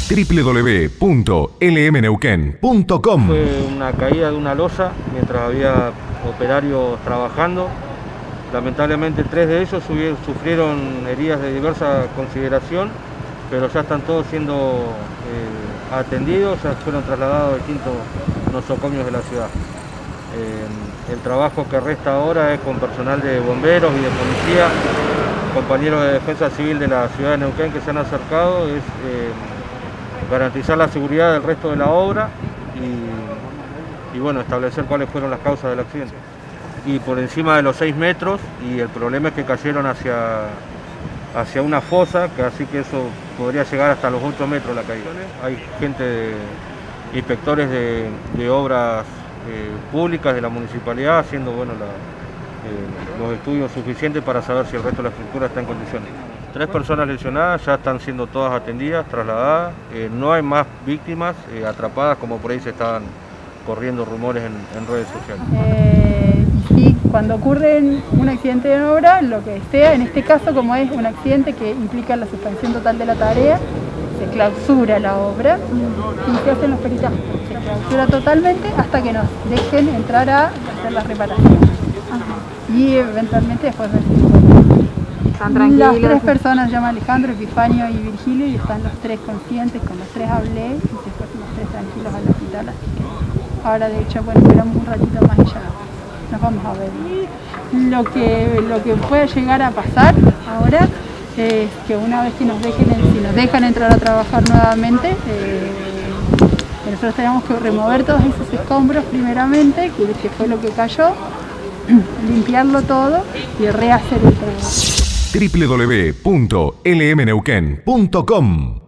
www.lmneuquén.com. Fue una caída de una losa mientras había operarios trabajando. Lamentablemente 3 de ellos sufrieron heridas de diversa consideración, pero ya están todos siendo atendidos, ya fueron trasladados a distintos nosocomios de la ciudad. El trabajo que resta ahora es con personal de bomberos y de policía, compañeros de defensa civil de la ciudad de Neuquén que se han acercado, es garantizar la seguridad del resto de la obra y bueno, establecer cuáles fueron las causas del accidente. Y por encima de los 6 metros, y el problema es que cayeron hacia una fosa, así que eso podría llegar hasta los 8 metros la caída. Hay gente, inspectores de obras públicas de la municipalidad haciendo los estudios suficientes para saber si el resto de la estructura está en condiciones. 3 personas lesionadas ya están siendo todas atendidas, trasladadas, no hay más víctimas atrapadas como por ahí se estaban corriendo rumores en redes sociales. Y cuando ocurre un accidente de obra, lo que sea, en este caso como es un accidente que implica la suspensión total de la tarea, se clausura la obra y se hacen los peritajes. Se clausura totalmente hasta que nos dejen entrar a hacer las reparaciones. Y eventualmente después ver si están tranquilos. Las 3 personas se llaman Alejandro, Epifanio y Virgilio y están los 3 conscientes, con los 3 hablé y se fueron los 3 tranquilos al hospital, así que ahora de hecho bueno, esperamos un ratito más y ya nos vamos a ver. Lo que puede llegar a pasar ahora es que una vez que si nos dejan entrar a trabajar nuevamente, nosotros tenemos que remover todos esos escombros primeramente, que fue lo que cayó, limpiarlo todo y rehacer el trabajo. www.lmneuquén.com